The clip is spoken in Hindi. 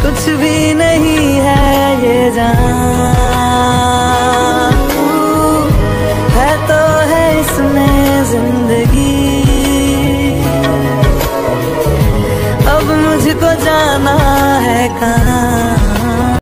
कुछ भी नहीं है ये जान, है तो है इसमें जिंदगी। अब मुझको जाना है कहाँ।